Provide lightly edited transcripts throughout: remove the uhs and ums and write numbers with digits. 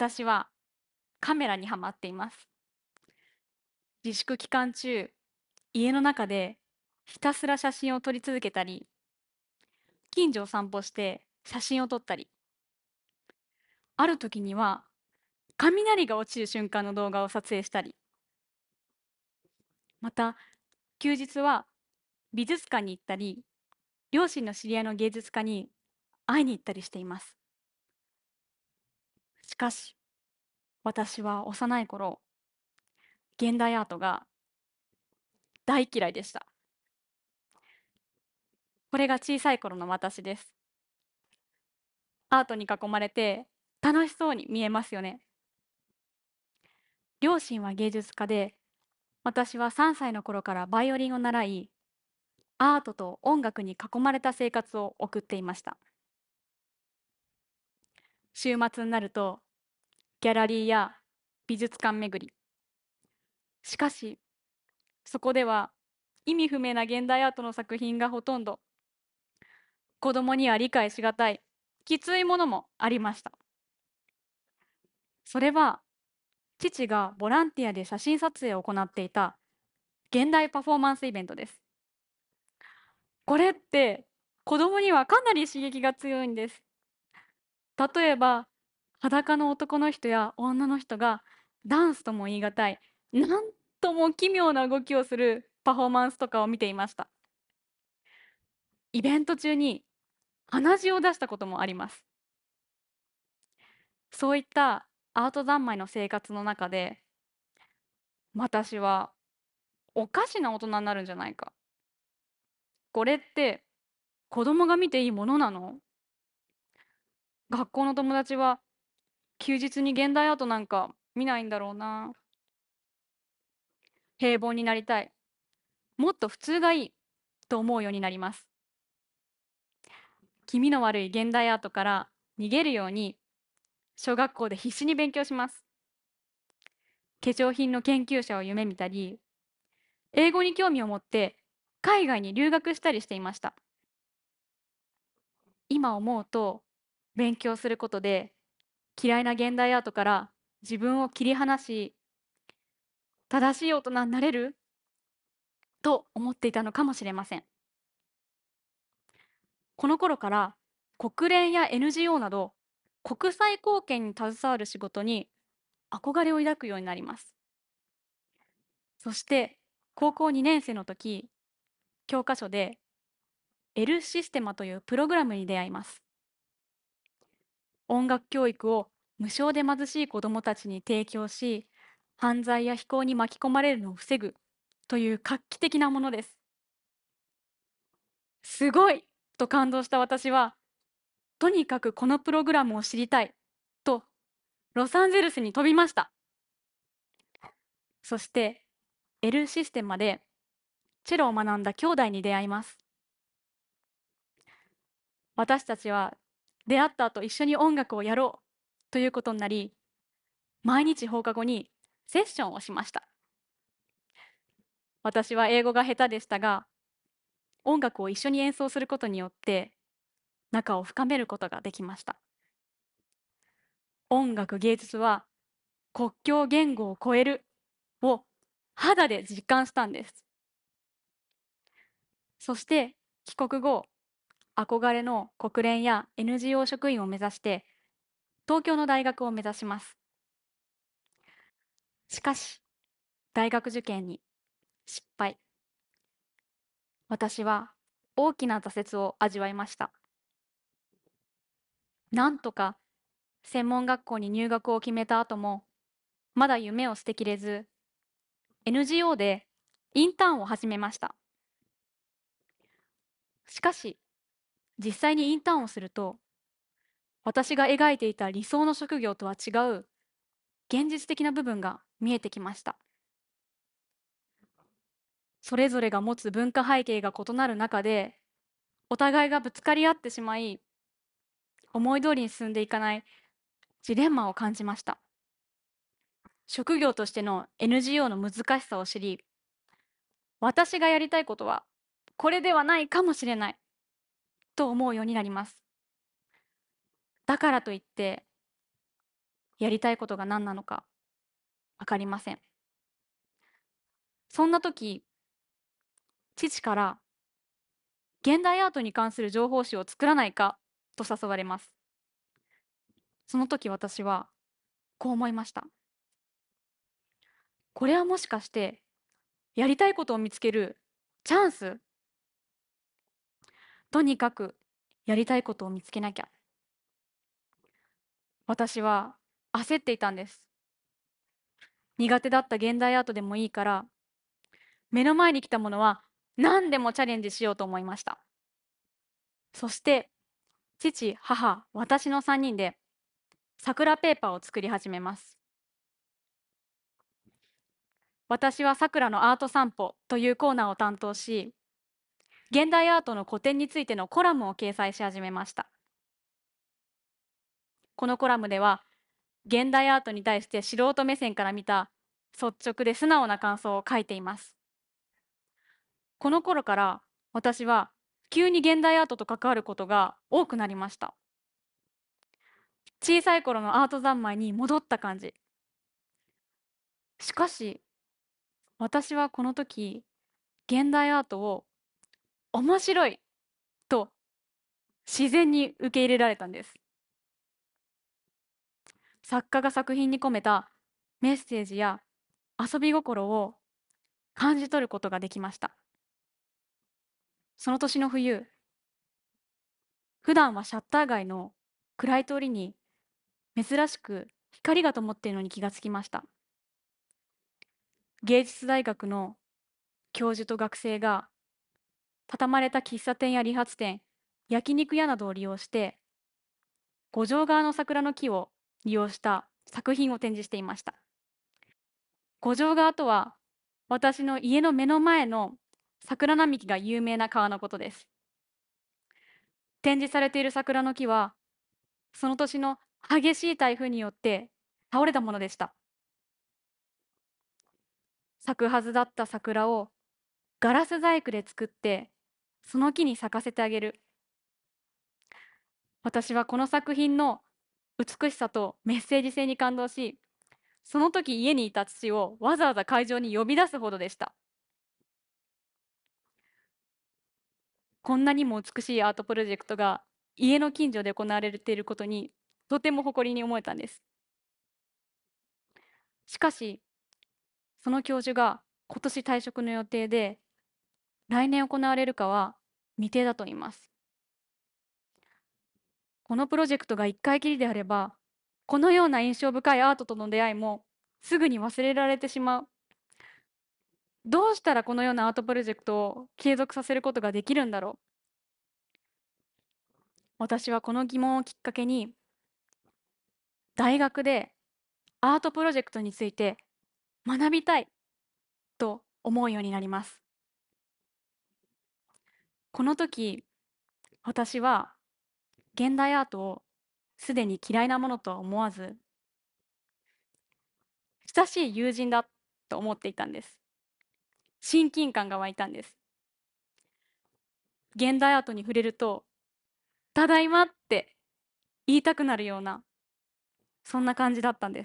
私はカメラにはまっています。自粛期間中、家の中でひたすら写真を撮り続けたり、近所を散歩して写真を撮ったり、ある時には雷が落ちる瞬間の動画を撮影したり、また休日は美術館に行ったり、両親の知り合いの芸術家に会いに行ったりしています。しかし、私は幼い頃、現代アートが大嫌いでした。これが小さい頃の私です。アートに囲まれて楽しそうに見えますよね。両親は芸術家で、私は3歳の頃からバイオリンを習い、アートと音楽に囲まれた生活を送っていました。週末になると、ギャラリーや美術館巡り。しかし、そこでは意味不明な現代アートの作品がほとんど、子供には理解しがたい、きついものもありました。それは、父がボランティアで写真撮影を行っていた現代パフォーマンスイベントです。これって子供にはかなり刺激が強いんです。例えば、裸の男の人や女の人がダンスとも言い難い、なんとも奇妙な動きをするパフォーマンスとかを見ていました。イベント中に鼻血を出したこともあります。そういったアート三昧の生活の中で、私はおかしな大人になるんじゃないか。これって子供が見ていいものなの？学校の友達は休日に現代アートなんか見ないんだろうな。平凡になりたい。もっと普通がいいと思うようになります。気味の悪い現代アートから逃げるように小学校で必死に勉強します。化粧品の研究者を夢見たり、英語に興味を持って海外に留学したりしていました。今思うと、勉強することで嫌いな現代アートから自分を切り離し、正しい大人になれると思っていたのかもしれません。この頃から国連や NGO など国際貢献に携わる仕事に憧れを抱くようになります。そして高校2年生の時、教科書で L システマというプログラムに出会います。音楽教育を無償で貧しい子どもたちに提供し、犯罪や非行に巻き込まれるのを防ぐという画期的なものです。すごいと感動した私は、とにかくこのプログラムを知りたいとロサンゼルスに飛びました。そして L システムでチェロを学んだ兄弟に出会います。私たちは出会った後一緒に音楽をやろうということになり、毎日放課後にセッションをしました。私は英語が下手でしたが、音楽を一緒に演奏することによって仲を深めることができました。音楽芸術は国境言語を超えるを肌で実感したんです。そして帰国後、憧れの国連や NGO 職員を目指して東京の大学を目指します。しかし大学受験に失敗。私は大きな挫折を味わいました。なんとか専門学校に入学を決めた後もまだ夢を捨てきれず、 NGO でインターンを始めました。しかし実際にインターンをすると、私が描いていた理想の職業とは違う現実的な部分が見えてきました。それぞれが持つ文化背景が異なる中で、お互いがぶつかり合ってしまい、思い通りに進んでいかないジレンマを感じました。職業としての NGO の難しさを知り、私がやりたいことはこれではないかもしれないと思うようになります。だからといってやりたいことが何なのか分かりません。そんな時、父から現代アートに関する情報誌を作らないかと誘われます。その時私はこう思いました。これはもしかしてやりたいことを見つけるチャンス。とにかくやりたいことを見つけなきゃ。私は焦っていたんです。苦手だった現代アートでもいいから、目の前に来たものは何でもチャレンジしようと思いました。そして父、母、私の3人で桜ペーパーを作り始めます。私は桜のアート散歩というコーナーを担当し、現代アートの古典についてのコラムを掲載し始めました。このコラムでは現代アートに対して素人目線から見た率直で素直な感想を書いています。この頃から私は急に現代アートと関わることが多くなりました。小さい頃のアート三昧に戻った感じ。しかし私はこの時現代アートを面白いと自然に受け入れられたんです。作家が作品に込めたメッセージや遊び心を感じ取ることができました。その年の冬、普段はシャッター街の暗い通りに珍しく光が灯っているのに気がつきました。芸術大学の教授と学生が畳まれた喫茶店や理髪店、焼肉屋などを利用して五条川の桜の木を利用した作品を展示していました。五条川とは私の家の目の前の桜並木が有名な川のことです。展示されている桜の木はその年の激しい台風によって倒れたものでした。咲くはずだった桜をガラス細工で作ってその木に咲かせてあげる。私はこの作品の美しさとメッセージ性に感動し、その時家にいた父をわざわざ会場に呼び出すほどでした。こんなにも美しいアートプロジェクトが家の近所で行われていることにとても誇りに思えたんです。しかしその教授が今年退職の予定で、来年行われるかは未定だと言います。このプロジェクトが一回きりであれば、このような印象深いアートとの出会いもすぐに忘れられてしまう。どうしたらこのようなアートプロジェクトを継続させることができるんだろう。私はこの疑問をきっかけに、大学でアートプロジェクトについて学びたいと思うようになります。この時、私は現代アートをすでに嫌いなものとは思わず、親しい友人だと思っていたんです。親近感が湧いたんです。現代アートに触れると、ただいまって言いたくなるような、そんな感じだったんです。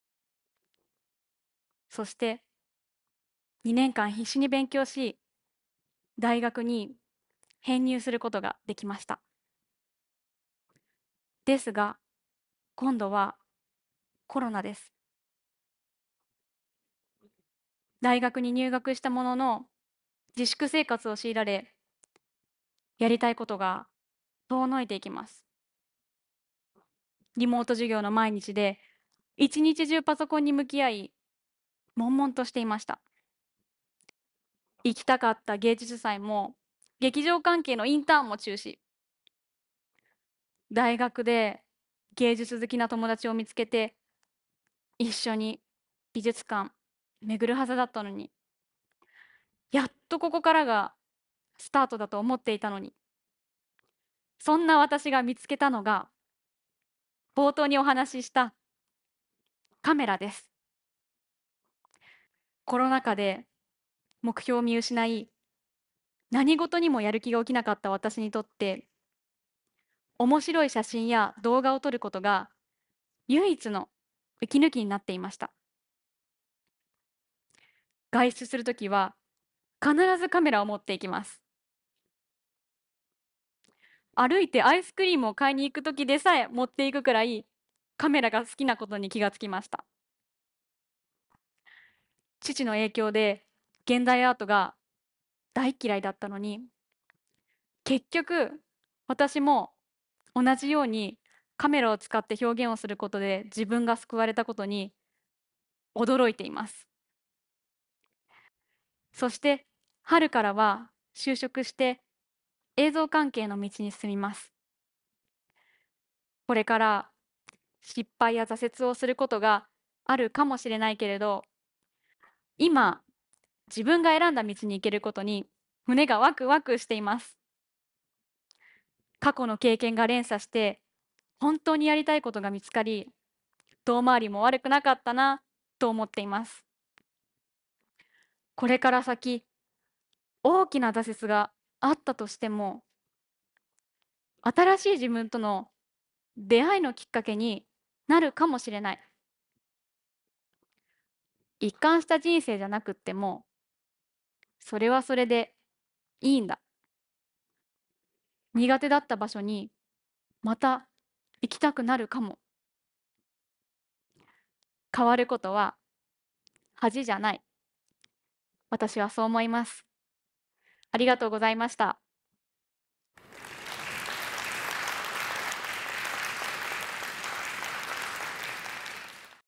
そして2年間必死に勉強し、大学に編入することができました。ですが、今度はコロナです。大学に入学したものの、自粛生活を強いられ、やりたいことが遠のいていきます。リモート授業の毎日で、一日中パソコンに向き合い、悶々としていました。行きたかった芸術祭も、劇場関係のインターンも中止。大学で芸術好きな友達を見つけて、一緒に美術館巡るはずだったのに、やっとここからがスタートだと思っていたのに、そんな私が見つけたのが、冒頭にお話ししたカメラです。コロナ禍で目標を見失い、何事にもやる気が起きなかった私にとって、面白い写真や動画を撮ることが唯一の息抜きになっていました。外出するときは必ずカメラを持っていきます。歩いてアイスクリームを買いに行くときでさえ持っていくくらいカメラが好きなことに気がつきました。父の影響で現代アートが大嫌いだったのに、結局私も同じようにカメラを使って表現をすることで自分が救われたことに驚いています。そして春からは就職して映像関係の道に進みます。これから失敗や挫折をすることがあるかもしれないけれど、今自分が選んだ道に行けることに胸がワクワクしています。過去の経験が連鎖して本当にやりたいことが見つかり、遠回りも悪くなかったなと思っています。これから先、大きな挫折があったとしても、新しい自分との出会いのきっかけになるかもしれない。一貫した人生じゃなくっても、それはそれでいいんだ。苦手だった場所にまた行きたくなるかも。変わることは恥じゃない。私はそう思います。ありがとうございました。